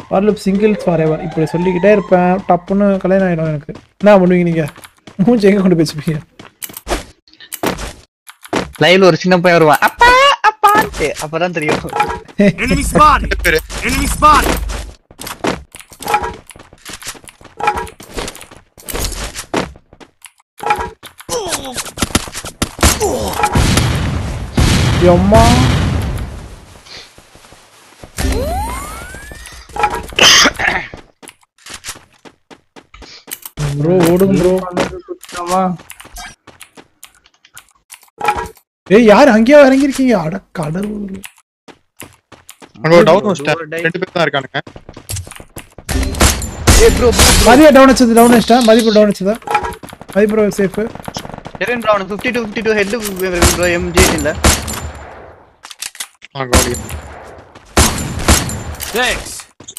வார்லூப் singles forever இப்படி சொல்லிக்கிட்டே இருப்பேன். டப்புன்னு கல்யாணம் ஆகிடும் எனக்கு. என்ன பண்ணுவீங்க நீங்கள்? மூஞ்சி எங்கே கொண்டு பேசுவீங்க? லைவ்ல ஒரு சின்ன பையன் வருவான், அப்பா அப்பான்ட்டு, அப்பதான் தெரியும். Enemy spotted! Enemy spotted! அம்மா ப்ரோ ஓடுங்க ப்ரோ. ஏய் யார் அங்கேயே இறங்கிருக்கீங்க? அட கடவுள். அங்க டவுன் வச்சிட்டேன். ரெண்டு பேர் தான் இருக்கானுங்க. ஏய் ப்ரோ மதிய டவுன் வச்சதா? மதிப்பு டவுன் வச்சதா? மதிப்பு சேஃப். டெரன் ப்ரோ 52 ஹெட் ப்ரோ எம்ஜி இல்ல. வாங்க ஓடி. Thanks!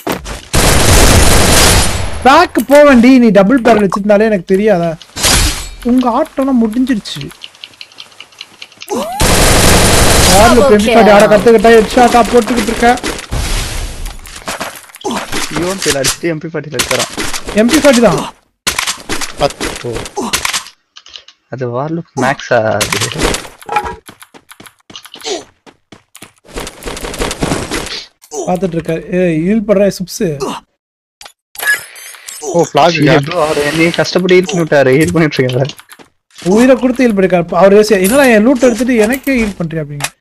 பேக் போவேண்டி. நீ டபுள் பேரல் வச்சிருந்தாலே எனக்கு தெரியாதா? உங்க ஆட்டம்லாம் முடிஞ்சிருச்சு. வார்லூப் எம்பி ஆட கத்துக்கிட்டா ஹெட்ஷாட்டா போட்டுக்கிட்டு இருக்க. யூஎம் பேல அடிச்சிட்டு MP40 எடுக்கறான். MP40 தான். அது வார்லூப் மேக்ஸா அது. பாத்துட்டு இருக்காரு. ஏய் ஹீல் பண்ற சுப்ஸ். ஓ ஃபிளாக் ப்ரோ அவர் என்னைய கஷ்டப்பட்டு ஹீல் பண்ணிட்டாரு. ஹீல் பண்ணிட்டு இருக்காரு. உயிரை கொடுத்து ஹீல் பண்ணிருக்காரு. அவர் என்னடா என் லூட் எடுத்துட்டு எனக்கே ஹீல் பண்றியா அப்படிங்க.